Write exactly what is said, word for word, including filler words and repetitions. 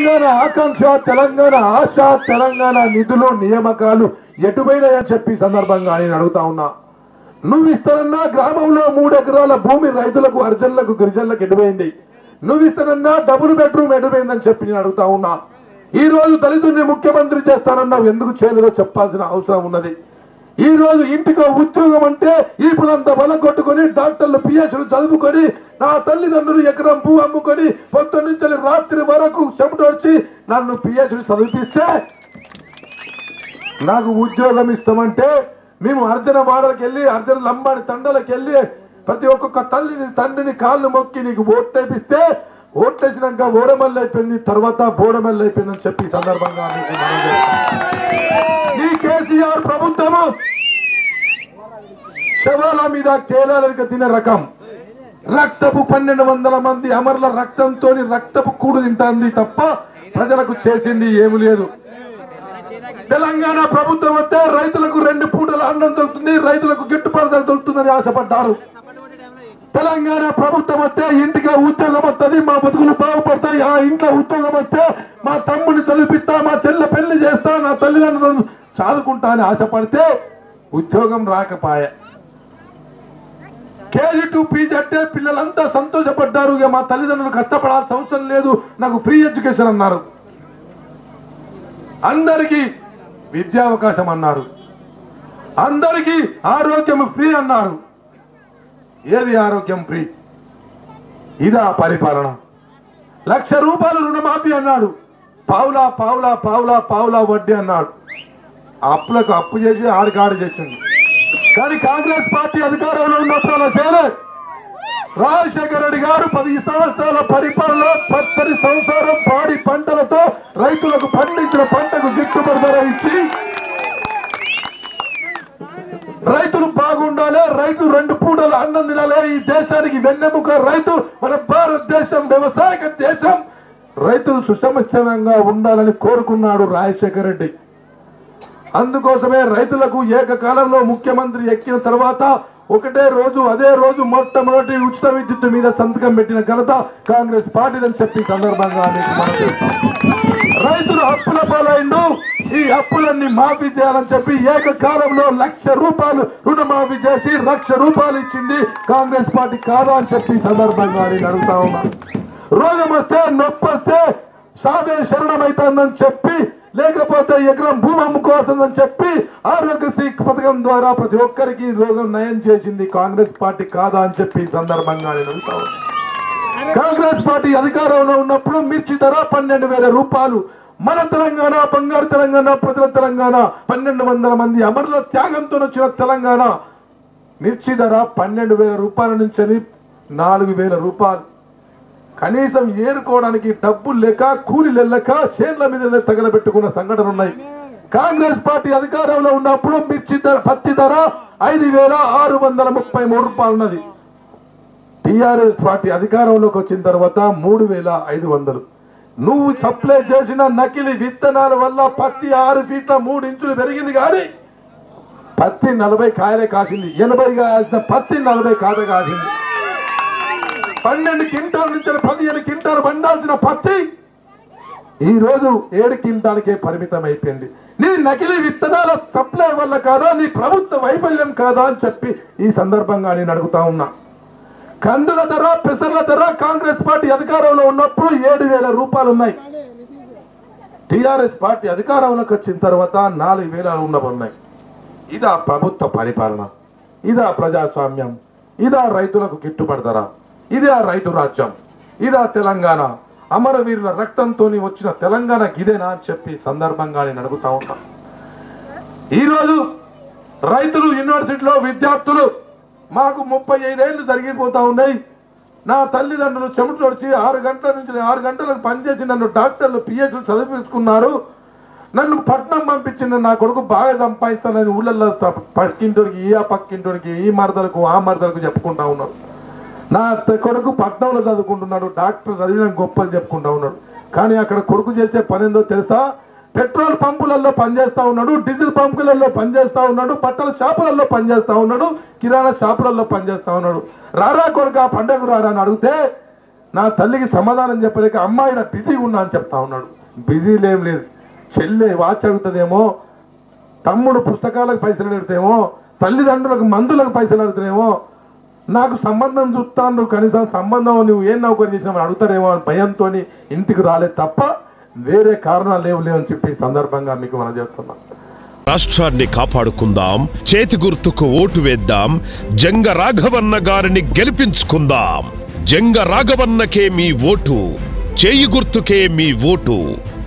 తెలంగాణ ఆకాంక్ష, తెలంగాణ ఆశ, తెలంగాణ నిధులు నియామకాలు ఎటుపోయినాయని చెప్పి సందర్భంగా నేను అడుగుతా ఉన్నా. నువ్వు ఇస్తానన్నా గ్రామంలో మూడు ఎకరాల భూమి రైతులకు, అర్జన్లకు, గిరిజనులకు ఎటుపోయింది? నువ్వు ఇస్తానన్నా డబుల్ బెడ్రూమ్ ఎటుపోయిందని చెప్పి నేను అడుగుతా ఉన్నా. ఈ రోజు దళితుడిని ముఖ్యమంత్రి చేస్తానన్నావు, ఎందుకు చేయలేదో చెప్పాల్సిన అవసరం ఉన్నది. ఈ రోజు ఇంటికో ఉద్యోగం అంటే ఈపులంతా బలం కొట్టుకొని డాక్టర్లు పిహెచ్లు చదువుకొని నా తల్లిదండ్రులు ఎకరం భూ అమ్ముకొని పొద్దు నుంచి రాత్రి వరకు చెమటొచ్చి నన్ను పిహెచ్లు చదివిపిస్తే నాకు ఉద్యోగం ఇస్తామంటే మేము అర్జన వాడలకు వెళ్ళి అర్జన లంబాడి తండలకు వెళ్ళి ప్రతి ఒక్కొక్క తల్లిని తండ్రిని కాళ్ళు మొక్కి నీకు ఓట్లేపిస్తే ఓట్లేసినాక ఓడమల్లి అయిపోయింది, తర్వాత బోడమల్లి అయిపోయిందని చెప్పి సందర్భంగా ఈ కేసీఆర్ ప్రభుత్వము శవాల మీద కేలాలకి తినే రకం. రక్తపు పన్నెండు వందల మంది అమరుల రక్తంతో రక్తపు కూడు తింటుంది తప్ప ప్రజలకు చేసింది ఏమి లేదు. తెలంగాణ ప్రభుత్వం వస్తే రైతులకు రెండు పూటల అన్నం దొరుకుతుంది, రైతులకు గిట్టుబాటు ధర దొరుకుతుందని ఆశపడ్డారు. తెలంగాణ ప్రభుత్వం వస్తే ఇంటికి ఉద్యోగం వస్తుంది, మా బతుకులు బాగుపడతాయి, ఆ ఇంట్లో ఉద్యోగం వస్తే మా తమ్ముడిని చదివిపిస్తా, మా చెల్లె పెళ్లి చేస్తా, నా తల్లిదండ్రులను సాదుకుంటా అని ఆశపడితే ఉద్యోగం రాకపాయ. కేజీ టు పీజీ అంటే పిల్లలంతా సంతోషపడ్డారు. ఇక మా తల్లిదండ్రులు కష్టపడాల్సిన అవసరం లేదు, నాకు ఫ్రీ ఎడ్యుకేషన్ అన్నారు. అందరికీ విద్యావకాశం అన్నారు, అందరికీ ఆరోగ్యం ఫ్రీ అన్నారు. ఏది ఆరోగ్యం ఫ్రీ? ఇదా పరిపాలన? లక్ష రూపాయలు రుణమాఫీ అన్నాడు, పావులా పావులా పావులా పావులా వడ్డీ అన్నాడు. అప్పులకు అప్పు చేసి ఆడికాడు చేసింది. కానీ కాంగ్రెస్ పార్టీ అధికారంలో ఉన్నప్పుడు అలా చేయలేదు. రాజశేఖర రెడ్డి గారు పది సంవత్సరాల పరిపాలన పచ్చని సంవత్సరం పాడి పంటలతో రైతులకు పండించిన పంటకు గిట్టుబాటు ధర ఇచ్చి రైతులు బాగుండాలి, రైతు రెండు పూటలు అన్నం తినాలి, ఈ దేశానికి వెన్నెముక రైతు, మన భారతదేశం వ్యవసాయ దేశం, రైతులు సుసమస్యంగా ఉండాలని కోరుకున్నాడు రాజశేఖర రెడ్డి. అందుకోసమే రైతులకు ఏకకాలంలో ముఖ్యమంత్రి ఎక్కిన తర్వాత ఒకటే రోజు అదే రోజు మొట్టమొదటి ఉచిత విద్యుత్ మీద సంతకం పెట్టిన ఘనత కాంగ్రెస్ పార్టీదని చెప్పి సందర్భంగా రైతులు అప్పుల పాలైండు, ఈ అప్పులన్నీ మాఫీ చేయాలని చెప్పి ఏకకాలంలో లక్ష రూపాయలు రుణమాఫీ చేసి లక్ష రూపాయలు ఇచ్చింది కాంగ్రెస్ పార్టీ కాదా అని చెప్పి సందర్భంగా నేను అడుగుతా ఉన్నా. రోగం వస్తే నొప్పి వస్తే సావే శరణమైతుందని చెప్పి, లేకపోతే ఎకరం భూమి అమ్ముకోవస్తుందని చెప్పి ఆరోగ్యశ్రీ పథకం ద్వారా ప్రతి ఒక్కరికి రోగం నయం చేసింది కాంగ్రెస్ పార్టీ కాదా అని చెప్పి సందర్భంగా నేను అడుగుతా ఉన్నా. కాంగ్రెస్ పార్టీ అధికారంలో ఉన్నప్పుడు మిర్చి ధర పన్నెండు వేల రూపాయలు. మన తెలంగాణ, బంగారు తెలంగాణ, ప్రజల తెలంగాణ, పన్నెండు వందల మంది అమరుల త్యాగంతో వచ్చిన తెలంగాణ మిర్చి ధర పన్నెండు వేల రూపాయల నుంచి నాలుగు వేల రూపాయలు. కనీసం ఏరుకోవడానికి డబ్బులు లేక కూలీలు వెళ్ళక చేన్ల మీద తగలబెట్టుకున్న సంఘటనలు ఉన్నాయి. కాంగ్రెస్ పార్టీ అధికారంలో ఉన్నప్పుడు మిర్చి ధర పత్తి ధర ఐదు వేల ఆరు వందల ముప్పై మూడు రూపాయలు ఉన్నది. టిఆర్ఎస్ పార్టీ అధికారంలోకి వచ్చిన తర్వాత మూడు వేల ఐదు వందలు. నువ్వు సప్లై చేసిన నకిలీ విత్తనాల వల్ల పత్తి ఆరు ఫీట్ల మూడు ఇంచులు పెరిగింది, కానీ పత్తి నలభై కాయలే కాసింది. ఎనభై కాయాల్సిన పత్తి నలభై కాత కాసింది. పన్నెండు క్వింటాల నుంచి పదిహేను క్వింటాలు పండాల్సిన పత్తి ఈ రోజు ఏడు క్వింటాలకే పరిమితం అయిపోయింది. నీ నకిలీ విత్తనాల సప్లై వల్ల కాదా, నీ ప్రభుత్వ వైఫల్యం కాదా అని చెప్పి ఈ సందర్భంగా నేను అడుగుతా ఉన్నా. కందుల ధర, పెసర్ల ధర కాంగ్రెస్ పార్టీ అధికారంలో ఉన్నప్పుడు ఏడు వేల రూపాయలు ఉన్నాయి. టిఆర్ఎస్ పార్టీ అధికారంలోకి వచ్చిన తర్వాత నాలుగు వేల ఉన్నాయి. ఇదా ప్రభుత్వ పరిపాలన? ఇదా ప్రజాస్వామ్యం? ఇదా రైతులకు గిట్టుబాటు ధర? ఇదే రైతు రాజ్యం? ఇదా తెలంగాణ? అమరవీరుల రక్తంతో వచ్చిన తెలంగాణ ఇదేనా అని చెప్పి సందర్భంగా నేను అడుగుతా ఉన్నా. ఈరోజు రైతులు, యూనివర్సిటీలో విద్యార్థులు మాకు ముప్పై ఐదేళ్లు జరిగిపోతా ఉన్నాయి. నా తల్లిదండ్రులు చెమటలు వచ్చి ఆరు గంటల నుంచి ఆరు గంటలకు పనిచేసి నన్ను డాక్టర్లు పిహెచ్లు చదివించుకున్నారు. నన్ను పట్నం పంపించిన నా కొడుకు బాగా సంపాదిస్తానని ఊళ్ళల్లో పక్కింటోడికి, ఈ ఆ పక్కింటోడికి, ఈ మరదలకు ఆ మరదలకు చెప్పుకుంటా ఉన్నారు. నా కొడుకు పట్నంలో చదువుకుంటున్నాడు, డాక్టర్ చదివిన గొప్పలు చెప్పుకుంటా ఉన్నాడు. కానీ అక్కడ కొడుకు చేసే పని ఏందో తెలుసా? పెట్రోల్ పంపులలో పనిచేస్తా ఉన్నాడు, డీజిల్ పంపులలో పనిచేస్తా ఉన్నాడు, బట్టల షాపులలో పనిచేస్తా ఉన్నాడు, కిరాణా షాపులలో పనిచేస్తా ఉన్నాడు. రారా కొడుకు ఆ పండగకు రారా అని అడిగితే నా తల్లికి సమాధానం చెప్పలేక అమ్మాయి బిజీగా ఉన్నా అని చెప్తా ఉన్నాడు. బిజీలు ఏం లేదు. చెల్లె వాచ్ అడుగుతుందేమో, తమ్ముడు పుస్తకాలకు పైసలు అడుగుతామో, తల్లిదండ్రులకు మందులకు పైసలు అడుగుతానేమో, నాకు సంబంధం చూస్తాను కనీసం సంబంధం నువ్వు ఏం నౌకరి చేసినామని అడుగుతారేమో అని భయంతో ఇంటికి రాలేదు తప్ప వేరే కారణాలు లేవు లేవని చెప్పి సందర్భంగా మీకు మనం చెప్తున్నాం. రాష్ట్రాన్ని కాపాడుకుందాం, చేతి గుర్తుకు ఓటు వేద్దాం, జంగ రాఘవన్న గారిని గెలిపించుకుందాం. జంగ రాఘవన్నకే మీ ఓటు, చేయి గుర్తుకే మీ ఓటు.